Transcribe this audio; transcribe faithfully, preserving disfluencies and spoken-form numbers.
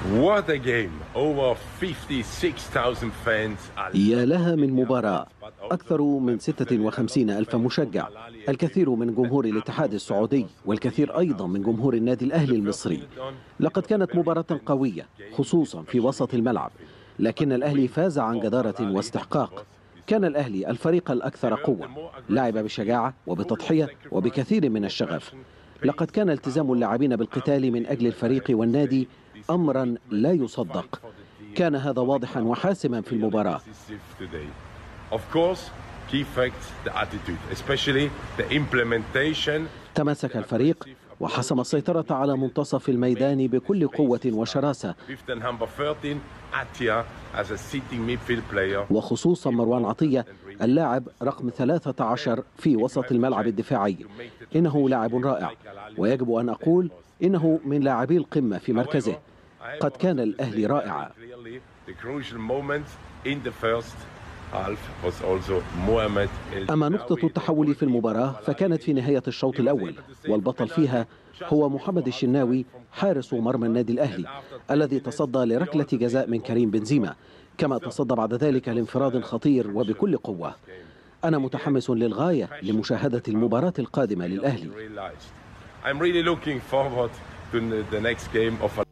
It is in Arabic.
What a game. Over fifty-six thousand fans. يا لها من مباراة، أكثر من ستة وخمسين ألف مشجع، الكثير من جمهور الاتحاد السعودي والكثير أيضا من جمهور النادي الأهلي المصري. لقد كانت مباراة قوية خصوصا في وسط الملعب، لكن الأهلي فاز عن جدارة واستحقاق. كان الأهلي الفريق الأكثر قوة، لعب بشجاعة وبتضحية وبكثير من الشغف. لقد كان التزام اللاعبين بالقتال من أجل الفريق والنادي أمرا لا يصدق. كان هذا واضحا وحاسما في المباراة. تماسك الفريق وحسم السيطرة على منتصف الميدان بكل قوة وشراسة، وخصوصا مروان عطية اللاعب رقم ثلاثة عشر في وسط الملعب الدفاعي. إنه لاعب رائع، ويجب أن أقول إنه من لاعبي القمة في مركزه. قد كان الأهلي رائعا. أما نقطة التحول في المباراة فكانت في نهاية الشوط الأول، والبطل فيها هو محمد الشناوي حارس مرمى النادي الأهلي الذي تصدى لركلة جزاء من كريم بنزيما، كما تصدى بعد ذلك لانفراد خطير وبكل قوة. أنا متحمس للغاية لمشاهدة المباراة القادمة للأهلي.